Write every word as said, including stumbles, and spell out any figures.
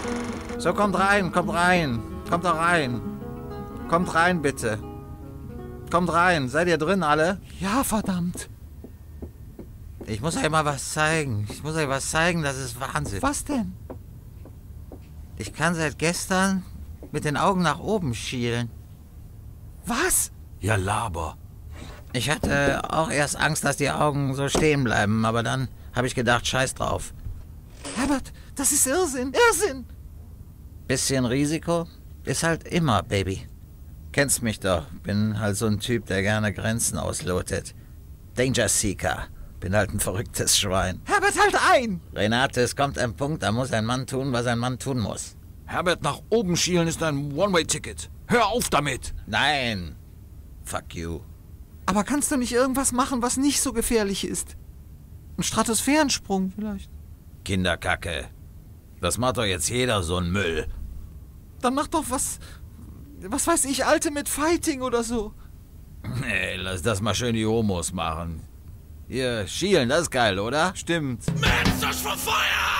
So, kommt rein, kommt rein. Kommt da rein. Kommt rein, bitte. Kommt rein. Seid ihr drin, alle? Ja, verdammt. Ich muss euch mal was zeigen. Ich muss euch was zeigen, das ist Wahnsinn. Was denn? Ich kann seit gestern mit den Augen nach oben schielen. Was? Ja, laber. Ich hatte auch erst Angst, dass die Augen so stehen bleiben, aber dann habe ich gedacht, scheiß drauf. Herbert, das ist Irrsinn, Irrsinn! Bisschen Risiko ist halt immer, Baby. Kennst mich doch, bin halt so ein Typ, der gerne Grenzen auslotet. Danger Seeker, bin halt ein verrücktes Schwein. Herbert, halt ein! Renate, es kommt ein Punkt, da muss ein Mann tun, was ein Mann tun muss. Herbert, nach oben schielen ist ein One-Way-Ticket. Hör auf damit! Nein! Fuck you. Aber kannst du nicht irgendwas machen, was nicht so gefährlich ist? Ein Stratosphärensprung vielleicht? Kinderkacke. Das macht doch jetzt jeder so ein Müll. Dann mach doch was... Was weiß ich, Ultimate Fighting oder so. Nee, lass das mal schön die Homos machen. Hier, schielen, das ist geil, oder? Stimmt. Mensch, das ist Feuer!